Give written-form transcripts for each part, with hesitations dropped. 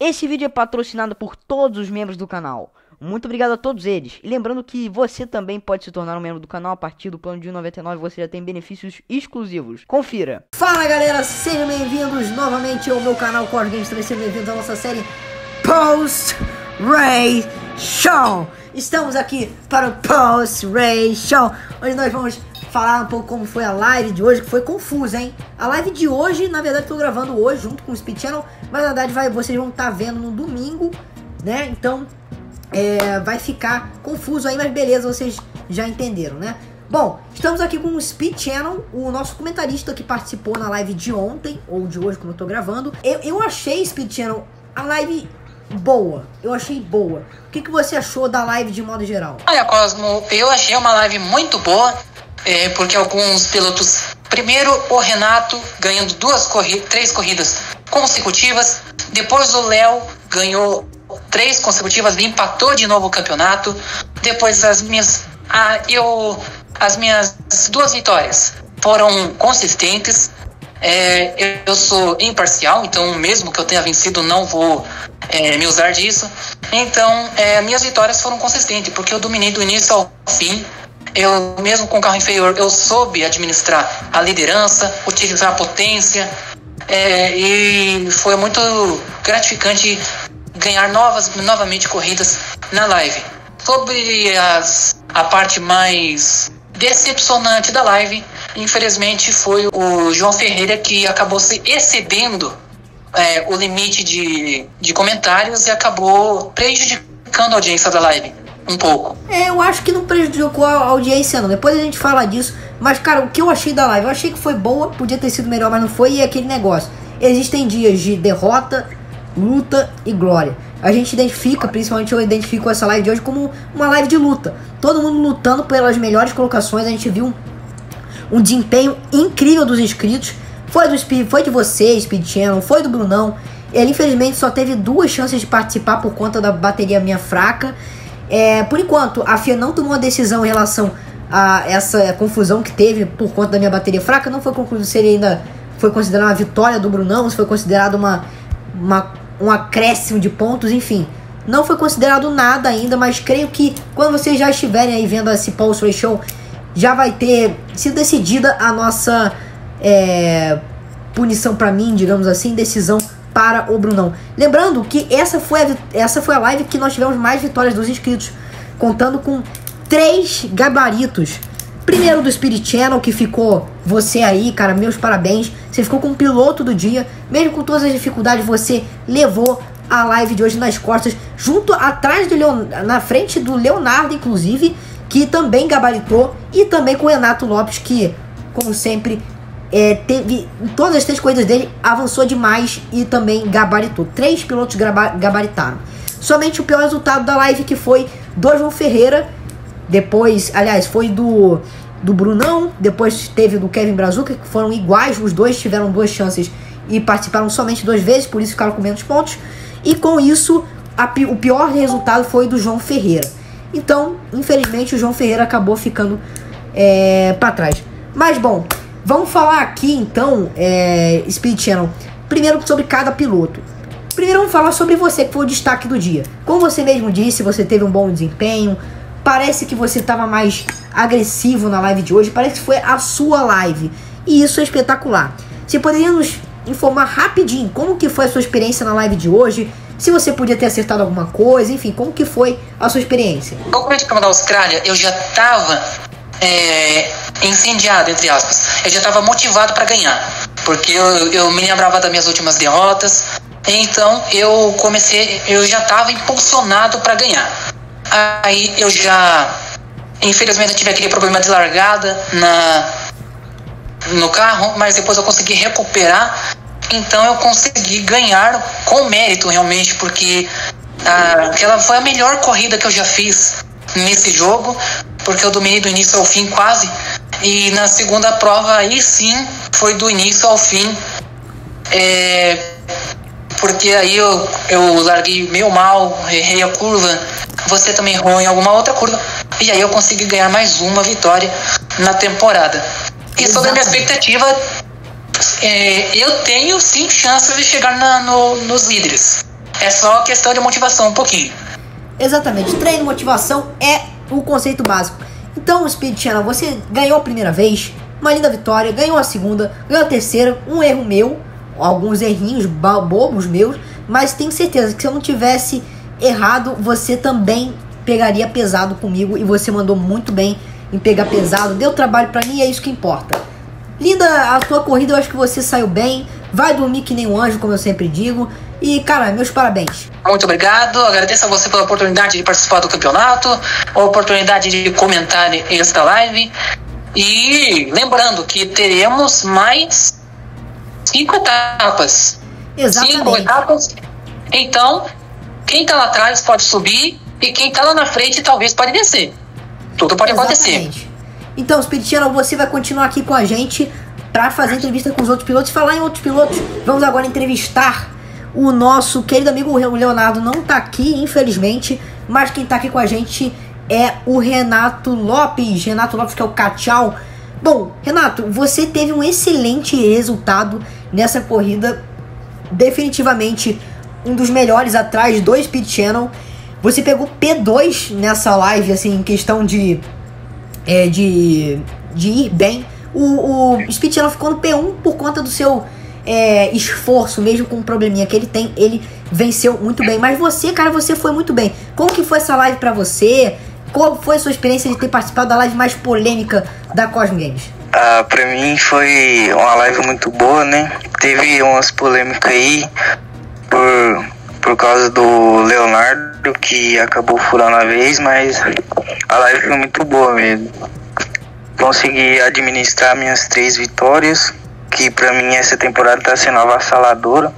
Esse vídeo é patrocinado por todos os membros do canal. Muito obrigado a todos eles. E lembrando que você também pode se tornar um membro do canal. A partir do plano de R$1,99 você já tem benefícios exclusivos. Confira. Fala galera, sejam bem-vindos novamente ao meu canal Core Games. Também sejam bem-vindos à nossa série Post-Race Show. Estamos aqui para o Post-Race Show, onde nós vamos falar um pouco como foi a live de hoje, que foi confusa, hein? A live de hoje, na verdade, estou gravando hoje junto com o Speed Channel, mas na verdade vocês vão estar vendo no domingo, né? Então, vai ficar confuso aí, mas beleza, vocês já entenderam, né? Bom, estamos aqui com o Speed Channel, o nosso comentarista que participou na live de ontem, ou de hoje, como eu tô gravando. Eu achei, Speed Channel, a live boa. Eu achei boa. O que você achou da live de modo geral? Olha, Cosmo, eu achei uma live muito boa, porque alguns pilotos... Primeiro, o Renato ganhando três corridas consecutivas. Depois o Léo ganhou 3 consecutivas e empatou de novo o campeonato. Depois as minhas 2 vitórias foram consistentes. Eu sou imparcial, então mesmo que eu tenha vencido não vou me usar disso. Então minhas vitórias foram consistentes, porque eu dominei do início ao fim. Eu mesmo com o carro inferior eu soube administrar a liderança, utilizar a potência, e foi muito gratificante ganhar novamente corridas na live. Sobre a parte mais decepcionante da live, infelizmente foi o João Ferreira, que acabou se excedendo o limite de comentários e acabou prejudicando a audiência da live um pouco. Eu acho que não prejudicou a audiência não, depois a gente fala disso. Mas cara, o que eu achei da live? Eu achei que foi boa, podia ter sido melhor, mas não foi. E é aquele negócio, existem dias de derrota, luta e glória. A gente identifica, principalmente eu identifico essa live de hoje como uma live de luta. Todo mundo lutando pelas melhores colocações. A gente viu um desempenho incrível dos inscritos. Foi do Speed, foi de você, Speed Channel, foi do Brunão. Ele infelizmente só teve 2 chances de participar por conta da bateria minha fraca. Por enquanto, a FIA não tomou uma decisão em relação a essa confusão que teve por conta da minha bateria fraca. Não foi concluído se ele ainda foi considerado uma vitória do Brunão, se foi considerado um acréscimo de pontos, enfim. Não foi considerado nada ainda, mas creio que quando vocês já estiverem aí vendo esse Post Race Show, já vai ter sido decidida a nossa punição pra mim, digamos assim, decisão para o Brunão. Lembrando que essa foi a live que nós tivemos mais vitórias dos inscritos, contando com 3 gabaritos. Primeiro do Speed Channel, que ficou você aí, cara, meus parabéns. Você ficou com o piloto do dia, mesmo com todas as dificuldades, você levou a live de hoje nas costas, junto atrás na frente do Leonardo, inclusive, que também gabaritou, e também com o Renato Lopes, que, como sempre, teve em todas as 3 corridas dele, avançou demais e também gabaritou. 3 pilotos gabaritaram. Somente o pior resultado da live, que foi do João Ferreira. Depois, aliás, foi do Brunão. Depois teve do Kevin Brazuca, que foram iguais. Os dois tiveram 2 chances e participaram somente 2 vezes, por isso ficaram com menos pontos. E com isso, o pior resultado foi do João Ferreira. Então, infelizmente, o João Ferreira acabou ficando para trás. Mas bom, vamos falar aqui então, Speed Channel, primeiro sobre cada piloto. Primeiro vamos falar sobre você, que foi o destaque do dia. Como você mesmo disse, você teve um bom desempenho. Parece que você estava mais agressivo na live de hoje. Parece que foi a sua live. E isso é espetacular. Você poderia nos informar rapidinho como que foi a sua experiência na live de hoje? Se você podia ter acertado alguma coisa, enfim, como que foi a sua experiência? No começo da Austrália, eu já estava incendiado, entre aspas. Eu já estava motivado para ganhar, porque eu me lembrava das minhas últimas derrotas. Então eu já estava impulsionado para ganhar. Aí infelizmente eu tive aquele problema de largada no carro, mas depois eu consegui recuperar. Então eu consegui ganhar com mérito realmente, porque aquela foi a melhor corrida que eu já fiz nesse jogo, porque eu dominei do início ao fim quase. E na segunda prova aí sim foi do início ao fim, porque aí eu larguei meio mal, errei a curva, você também errou em alguma outra curva, e aí eu consegui ganhar mais uma vitória na temporada. E sobre a minha expectativa, eu tenho sim chances de chegar nos líderes. É só questão de motivação um pouquinho. Exatamente, treino e motivação é o conceito básico. Então, Speed Channel, você ganhou a primeira vez, uma linda vitória, ganhou a segunda, ganhou a terceira, um erro meu, alguns errinhos bobos meus, mas tenho certeza que se eu não tivesse errado, você também pegaria pesado comigo, e você mandou muito bem em pegar pesado, deu trabalho pra mim, e é isso que importa. Linda a tua corrida, eu acho que você saiu bem, vai dormir que nem um anjo, como eu sempre digo, e cara, meus parabéns. Muito obrigado, agradeço a você pela oportunidade de participar do campeonato, a oportunidade de comentar esta live, e lembrando que teremos mais 5 etapas. Exatamente. 5 etapas, então quem tá lá atrás pode subir, e quem tá lá na frente talvez pode descer. Tudo pode acontecer. Então, Speed Channel, você vai continuar aqui com a gente para fazer entrevista com os outros pilotos. Falar em outros pilotos, vamos agora entrevistar o nosso querido amigo Leonardo. Não tá aqui, infelizmente, mas quem tá aqui com a gente é o Renato Lopes. Renato Lopes, que é o Cachau. Bom, Renato, você teve um excelente resultado nessa corrida. Definitivamente um dos melhores atrás do Speed Channel. Você pegou P2 nessa live, assim, em questão de ir bem. O Speed Channel ficou no P1 por conta do seu esforço, mesmo com o probleminha que ele tem. Ele venceu muito bem. Mas você, cara, você foi muito bem. Como que foi essa live pra você? Qual foi a sua experiência de ter participado da live mais polêmica da Cosmo Games? Pra mim foi uma live muito boa, né? Teve umas polêmicas aí por causa do Leonardo, que acabou furando a vez, mas a live foi muito boa mesmo. Consegui administrar minhas 3 vitórias, que pra mim essa temporada tá sendo avassaladora.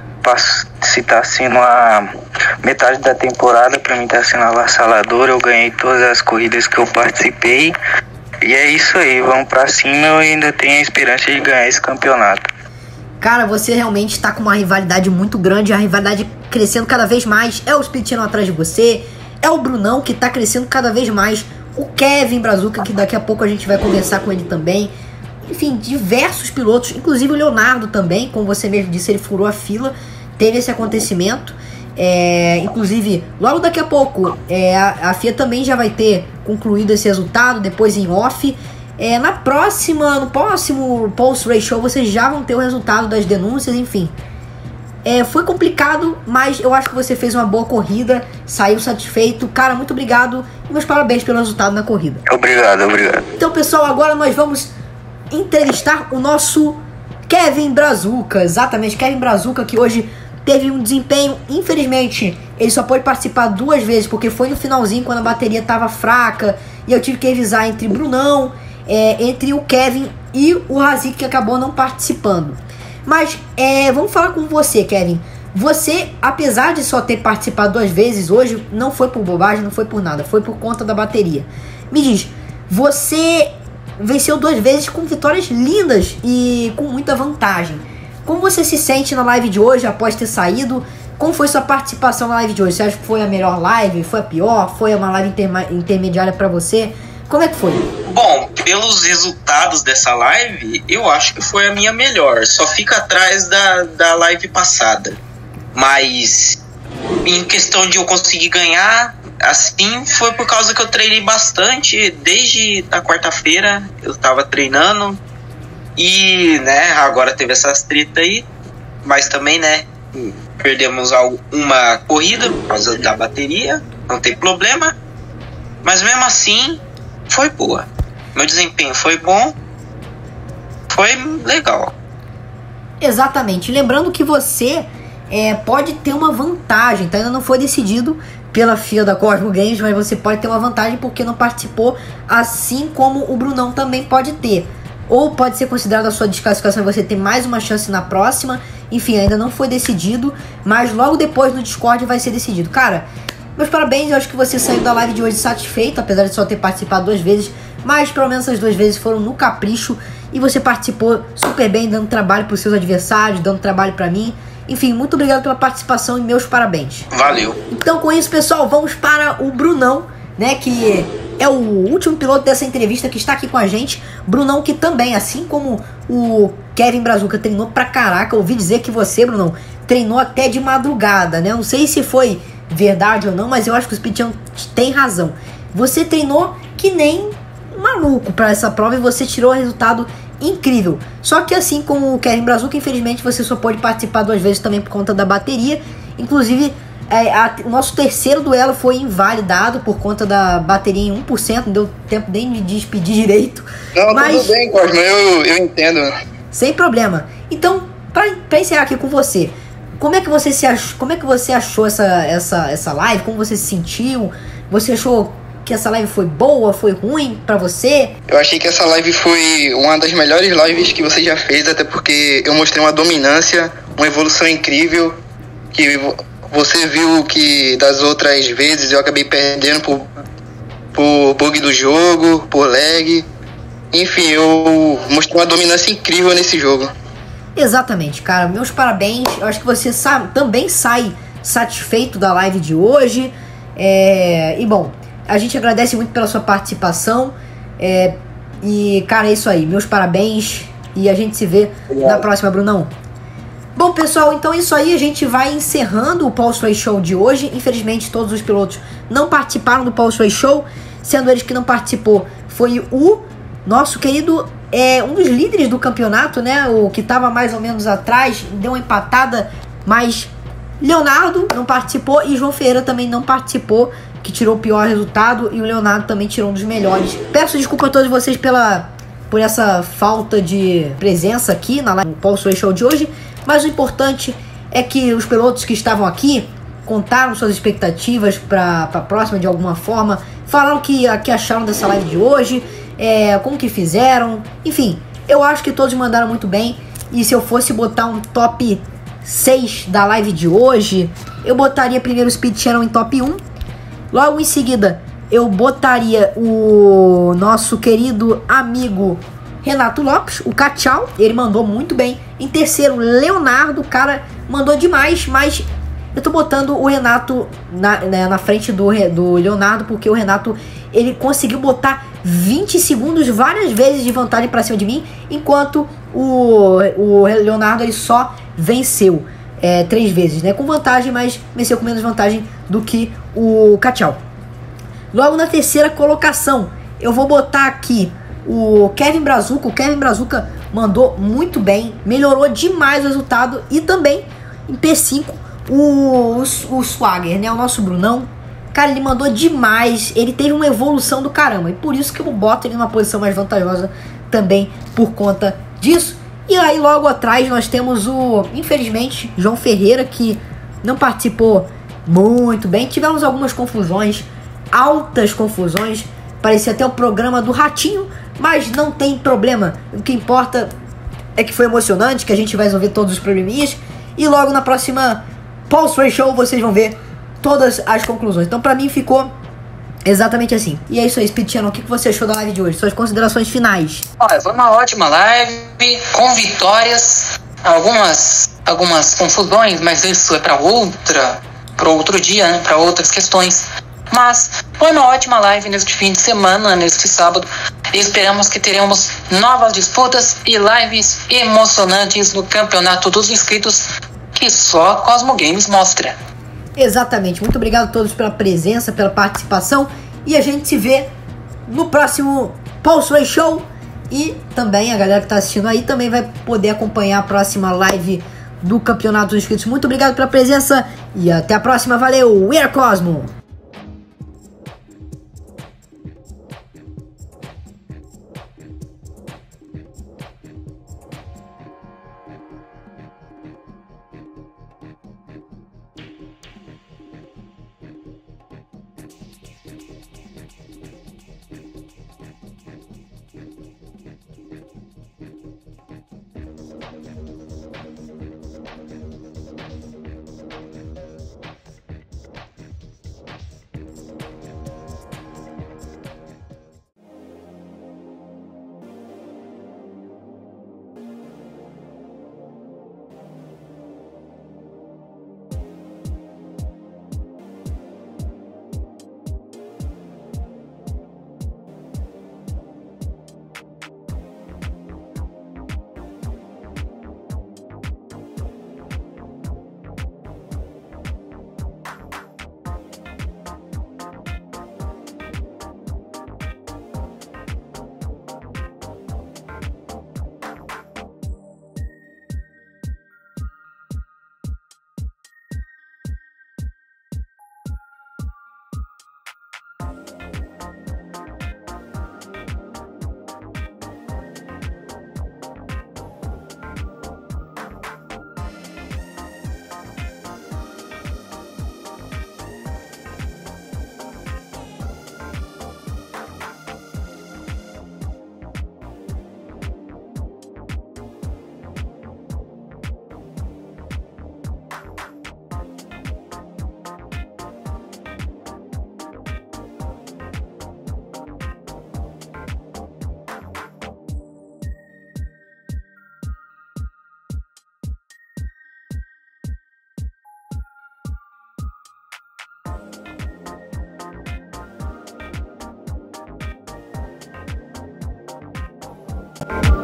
Se tá sendo a metade da temporada, pra mim tá sendo avassaladora. Eu ganhei todas as corridas que eu participei. E é isso aí, vamos pra cima. Eu ainda tenho a esperança de ganhar esse campeonato. Cara, você realmente está com uma rivalidade muito grande, a rivalidade crescendo cada vez mais. É o Speed Channel atrás de você, é o Brunão que está crescendo cada vez mais, o Kevin Brazuca, que daqui a pouco a gente vai conversar com ele também. Enfim, diversos pilotos, inclusive o Leonardo também, como você mesmo disse, ele furou a fila, teve esse acontecimento. Inclusive, logo daqui a pouco, a FIA também já vai ter concluído esse resultado, depois em off. No próximo post-race show vocês já vão ter o resultado das denúncias, enfim. Foi complicado, mas eu acho que você fez uma boa corrida, saiu satisfeito. Cara, muito obrigado e meus parabéns pelo resultado na corrida. Obrigado. Então, pessoal, agora nós vamos entrevistar o nosso Kevin Brazuca. Exatamente, Kevin Brazuca, que hoje teve um desempenho, infelizmente, ele só pôde participar 2 vezes, porque foi no finalzinho quando a bateria estava fraca, e eu tive que revisar entre Brunão, entre o Kevin e o Razik, que acabou não participando. Mas vamos falar com você, Kevin. Você, apesar de só ter participado 2 vezes hoje, não foi por bobagem, não foi por nada, foi por conta da bateria. Me diz, você venceu 2 vezes com vitórias lindas e com muita vantagem. Como você se sente na live de hoje após ter saído? Como foi sua participação na live de hoje? Você acha que foi a melhor live? Foi a pior? Foi uma live intermediária para você? Como é que foi? Bom, pelos resultados dessa live, eu acho que foi a minha melhor. Só fica atrás da live passada. Mas em questão de eu conseguir ganhar, assim, foi por causa que eu treinei bastante. Desde a quarta-feira eu tava treinando. E, né, agora teve essas tretas aí. Mas também, né, perdemos uma corrida por causa da bateria. Não tem problema. Mas mesmo assim, foi boa. Meu desempenho foi bom. Foi legal. Exatamente. Lembrando que você pode ter uma vantagem, tá? Ainda não foi decidido pela FIA da Cosmo Games, mas você pode ter uma vantagem porque não participou, assim como o Brunão também pode ter. Ou pode ser considerado a sua desclassificação e você ter mais uma chance na próxima. Enfim, ainda não foi decidido, mas logo depois no Discord vai ser decidido. Cara, meus parabéns, eu acho que você saiu da live de hoje satisfeito, apesar de só ter participado 2 vezes, mas pelo menos essas 2 vezes foram no capricho e você participou super bem, dando trabalho para os seus adversários, dando trabalho para mim. Enfim, muito obrigado pela participação e meus parabéns. Valeu. Então, com isso, pessoal, vamos para o Brunão, né, que é o último piloto dessa entrevista que está aqui com a gente. Brunão, que também, assim como o Kevin Brazuca, treinou pra caraca. Eu ouvi dizer que você, Brunão, treinou até de madrugada, né? Não sei se foi verdade ou não, mas eu acho que o Speed tem razão. Você treinou que nem um maluco para essa prova e você tirou um resultado incrível. Só que assim como o Kevin Brazuca, infelizmente você só pode participar 2 vezes também por conta da bateria. Inclusive, o nosso terceiro duelo foi invalidado por conta da bateria em 1%. Não deu tempo nem de despedir direito. Não, mas tudo bem, Cosmo, eu entendo. Sem problema. Então, para encerrar aqui com você, como é que você achou essa live? Como você se sentiu? Você achou que essa live foi boa, foi ruim pra você? Eu achei que essa live foi uma das melhores lives que você já fez, até porque eu mostrei uma dominância, uma evolução incrível, que você viu que das outras vezes eu acabei perdendo por bug do jogo, por lag. Enfim, eu mostrei uma dominância incrível nesse jogo. Exatamente, cara. Meus parabéns. Eu acho que você também sai satisfeito da live de hoje. E bom, a gente agradece muito pela sua participação. E, cara, é isso aí. Meus parabéns. E a gente se vê na próxima, Brunão. Bom, pessoal, então é isso aí. A gente vai encerrando o Pulse Race Show de hoje. Infelizmente, todos os pilotos não participaram do Pulse Race Show. Sendo eles que não participou, foi o nosso querido... um dos líderes do campeonato, né? O que estava mais ou menos atrás. Deu uma empatada, mas... Leonardo não participou e João Ferreira também não participou, que tirou o pior resultado, e o Leonardo também tirou um dos melhores. Peço desculpa a todos vocês por essa falta de presença aqui na live do Pulse Race Show de hoje, mas o importante é que os pilotos que estavam aqui contaram suas expectativas para a próxima de alguma forma, falaram o que acharam dessa live de hoje, como que fizeram, enfim, eu acho que todos mandaram muito bem. E se eu fosse botar um top 6 da live de hoje, eu botaria primeiro o Speed Channel em top 1. Logo em seguida, eu botaria o nosso querido amigo Renato Lopes, o Cachau. Ele mandou muito bem. Em terceiro, Leonardo. O cara mandou demais, mas eu tô botando o Renato na frente do Leonardo, porque o Renato, ele conseguiu botar 20 segundos várias vezes de vantagem pra cima de mim, enquanto o Leonardo, ele só venceu 3 vezes, né? Com vantagem, mas venceu com menos vantagem do que o Cachau. Logo na terceira colocação, eu vou botar aqui o Kevin Brazuca. O Kevin Brazuca mandou muito bem, melhorou demais o resultado. E também em P5 o Swagger, né? O nosso Brunão. Cara, ele mandou demais. Ele teve uma evolução do caramba. E por isso que eu boto ele numa posição mais vantajosa também por conta disso. E aí logo atrás nós temos infelizmente, João Ferreira, que não participou muito bem. Tivemos algumas confusões, altas confusões. Parecia até o programa do Ratinho, mas não tem problema. O que importa é que foi emocionante, que a gente vai resolver todos os probleminhas. E logo na próxima Pulse Race Show vocês vão ver todas as conclusões. Então pra mim ficou exatamente assim. E é isso aí, Speed Channel. O que você achou da live de hoje? Suas considerações finais. Olha, foi uma ótima live, com vitórias, algumas confusões, mas isso é para outro dia, né? Para outras questões. Mas foi uma ótima live neste fim de semana, neste sábado. E esperamos que teremos novas disputas e lives emocionantes no Campeonato dos Inscritos, que só a Cosmo Games mostra. Exatamente. Muito obrigado a todos pela presença, pela participação. E a gente se vê no próximo Pulse Race Show. E também a galera que está assistindo aí também vai poder acompanhar a próxima live do Campeonato dos Inscritos. Muito obrigado pela presença e até a próxima. Valeu, We Are Cosmo! Tchau.